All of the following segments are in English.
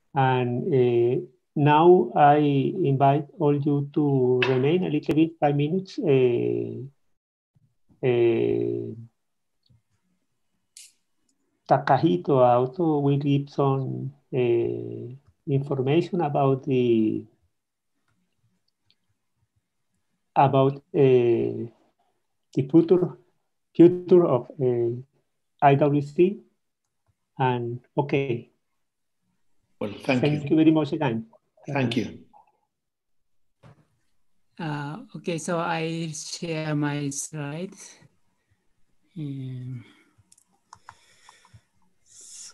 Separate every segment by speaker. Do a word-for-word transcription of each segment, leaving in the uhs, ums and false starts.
Speaker 1: And uh, now I invite all you to remain a little bit, five minutes. Uh, uh, Takahito also will give some uh, information about the about uh, the future future of uh, I W C. And okay,
Speaker 2: well, thank,
Speaker 1: thank
Speaker 2: you.
Speaker 1: you very much again.
Speaker 2: Thank you.
Speaker 3: Uh, okay, so I share my slides. Um, so,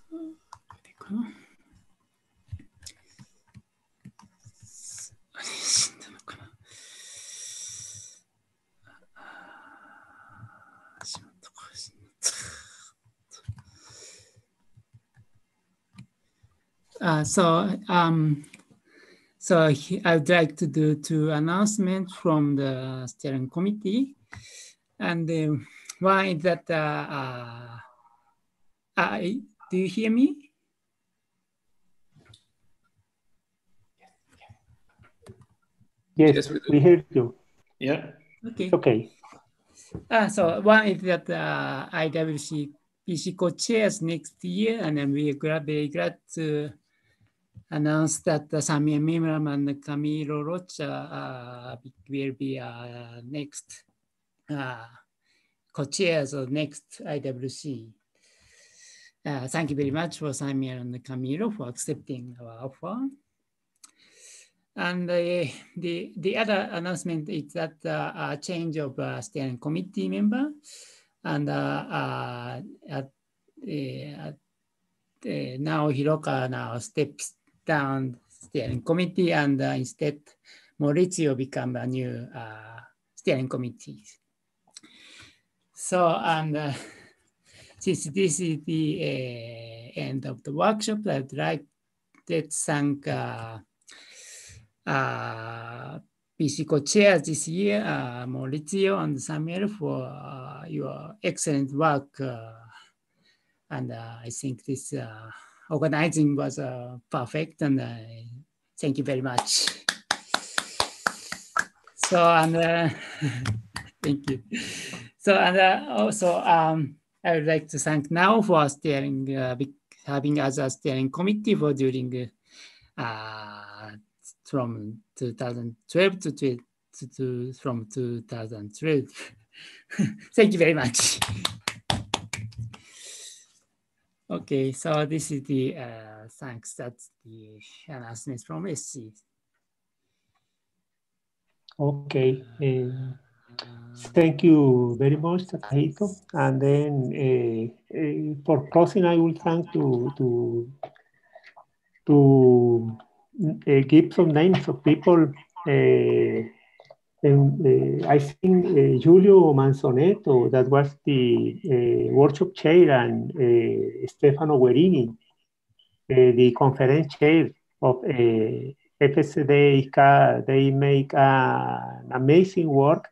Speaker 3: Uh, so, um, so he, I would like to do two announcements from the steering committee, and uh, one is that. Uh, uh, uh, do you hear me?
Speaker 1: Yes, yes we, we hear you.
Speaker 2: Yeah.
Speaker 3: Okay.
Speaker 1: Okay.
Speaker 3: Uh, so one is that uh, I W C P C co-chairs next year, and then we are glad, very glad to announce that uh, Samir Mimram and Camilo Rocha uh, will be uh, next uh, co-chairs of next I W C. Uh, thank you very much for Samir and Camilo for accepting our offer. And uh, the, the other announcement is that uh, a change of uh, steering committee member, and uh, uh, at, uh, at, uh, now Hiroka now steps down steering committee, and uh, instead Maurizio become a new uh, steering committee. So, and uh, since this is the uh, end of the workshop, I'd like to thank uh, uh, P C co-chairs this year, uh, Maurizio and Samuel, for uh, your excellent work. Uh, and uh, I think this uh, organizing was uh, perfect, and uh, thank you very much. So, and uh, thank you. So, and uh, also, um, I would like to thank now for steering, uh, having us a steering committee for during uh, from two thousand twelve to, to, to from two thousand twelve. Thank you very much. Okay, so this is the uh, thanks. That's the announcements from S C.
Speaker 1: Okay. Uh, thank you very much, Takahito. And then uh, uh, for closing, I will thank to to to uh, give some names of people. Uh, and, uh, I think uh, Giulio Manzonetto, that was the uh, workshop chair, and uh, Stefano Guerini, uh, the conference chair of uh, F S D I C A. They make uh, an amazing work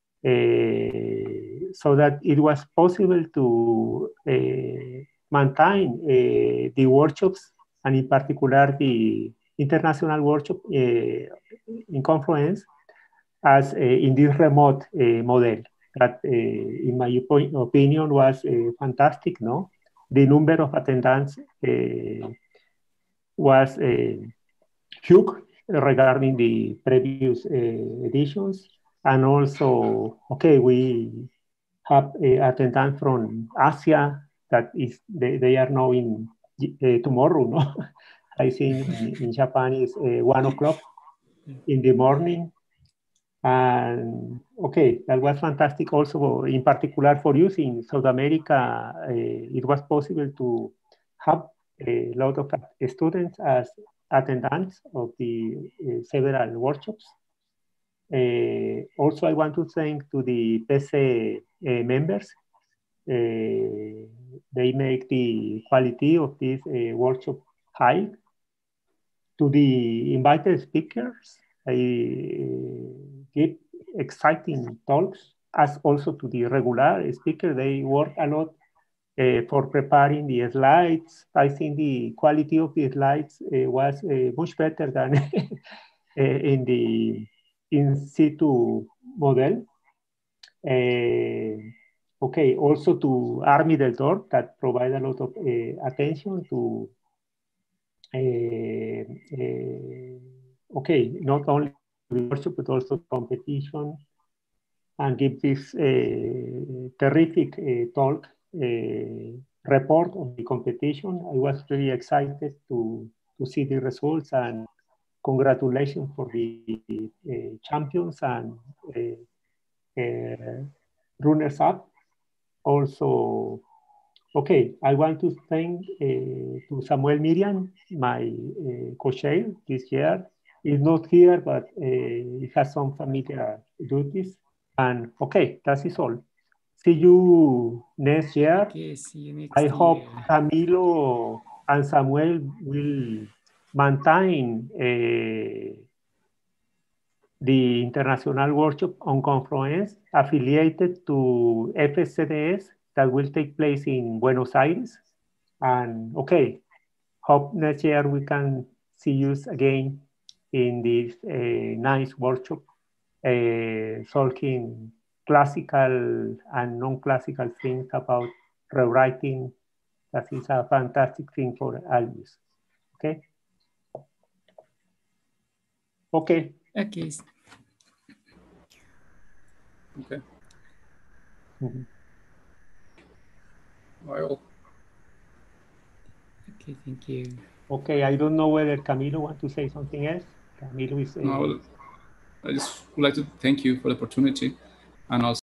Speaker 1: uh, so that it was possible to uh, maintain uh, the workshops, and in particular the international workshop uh, in Confluence, as uh, in this remote uh, model that, uh, in my opinion, was uh, fantastic. No, the number of attendants uh, was uh, huge regarding the previous uh, editions, and also, okay, we have uh, attendants from Asia that is they, they are now in uh, tomorrow. No, I think in, in Japan is uh, one o'clock in the morning. And okay, that was fantastic also, in particular for us in South America. Uh, it was possible to have a lot of students as attendants of the uh, several workshops. Uh, also, I want to thank to the P C uh, members. Uh, they make the quality of this uh, workshop high. To the invited speakers, I uh, give exciting talks, as also to the regular speaker. They work a lot uh, for preparing the slides. I think the quality of the slides uh, was uh, much better than uh, in the in situ model. Uh, okay, also to Army del Dor, that provide a lot of uh, attention to, uh, uh, okay, not only the workshop, but also competition, and give this uh, terrific uh, talk, uh, report on the competition. I was really excited to, to see the results, and congratulations for the uh, champions and uh, uh, runners up. Also, okay, I want to thank uh, to Samuel Miriam, my uh, co-chair this year. He's not here, but uh, he has some familiar duties. And okay, that is all. See you next year.
Speaker 3: Okay, see you next
Speaker 1: I
Speaker 3: year.
Speaker 1: hope Camilo and Samuel will maintain uh, the International Workshop on Confluence affiliated to F S C D S that will take place in Buenos Aires. And okay, hope next year we can see you again in this uh, nice workshop, uh, talking classical and non-classical things about rewriting. That is a fantastic thing for Albus. Okay? Okay.
Speaker 3: Okay.
Speaker 4: Okay.
Speaker 1: Mm-hmm.
Speaker 4: Well.
Speaker 3: Okay, thank you.
Speaker 1: Okay, I don't know whether Camilo wants to say something else. Camilo is. Uh,
Speaker 4: no, I just would like to thank you for the opportunity, and also